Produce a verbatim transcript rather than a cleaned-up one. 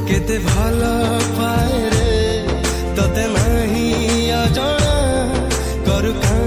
केते भल पाए रे तते नहीं अजଣା करू